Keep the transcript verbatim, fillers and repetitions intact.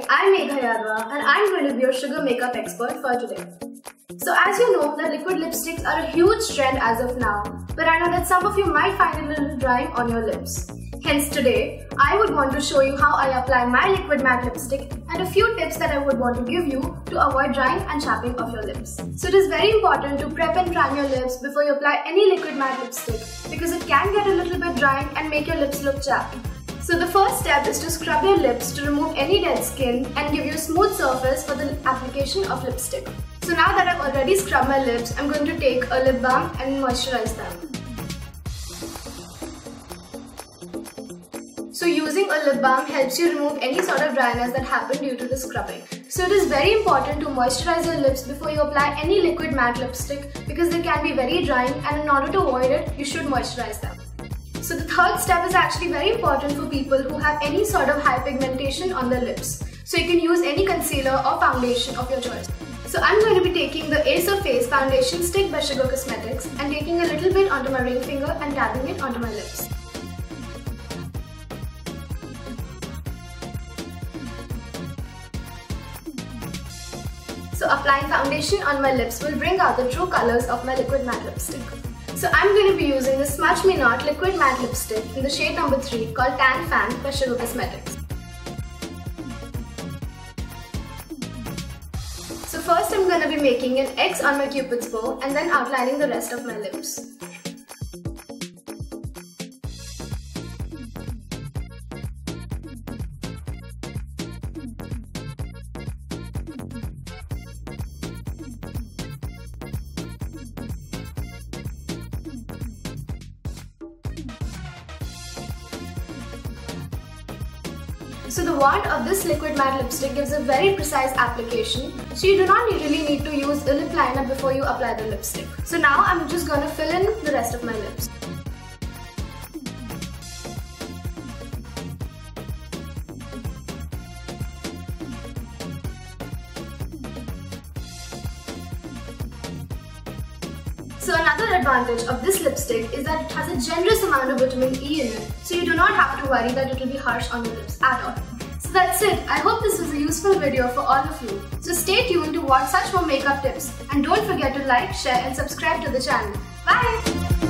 I'm Megha and I'm going to be your sugar makeup expert for today. So as you know that liquid lipsticks are a huge trend as of now, but I know that some of you might find it a little drying on your lips. Hence today, I would want to show you how I apply my liquid matte lipstick and a few tips that I would want to give you to avoid drying and chapping of your lips. So it is very important to prep and prime your lips before you apply any liquid matte lipstick because it can get a little bit drying and make your lips look chapped. So the first step is to scrub your lips to remove any dead skin and give you a smooth surface for the application of lipstick. So now that I've already scrubbed my lips, I'm going to take a lip balm and moisturize them. So using a lip balm helps you remove any sort of dryness that happened due to the scrubbing. So it is very important to moisturize your lips before you apply any liquid matte lipstick because they can be very drying, and in order to avoid it, you should moisturize them. So the third step is actually very important for people who have any sort of high pigmentation on their lips. So you can use any concealer or foundation of your choice. So I'm going to be taking the Ace of Face foundation stick by Sugar Cosmetics and taking a little bit onto my ring finger and dabbing it onto my lips. So applying foundation on my lips will bring out the true colors of my liquid matte lipstick. So I'm going to be using the Smudge Me Not liquid matte lipstick in the shade number three called Tan Fan by Sugar Cosmetics. So first I'm going to be making an X on my Cupid's bow and then outlining the rest of my lips. So the wand of this liquid matte lipstick gives a very precise application, so you do not really need to use a lip liner before you apply the lipstick. So now I'm just going to fill in the rest of my lips. So another advantage of this lipstick is that it has a generous amount of vitamin E in it, so you do not have to worry that it will be harsh on your lips at all. So that's it. I hope this was a useful video for all of you. So stay tuned to watch such more makeup tips and don't forget to like, share and subscribe to the channel. Bye!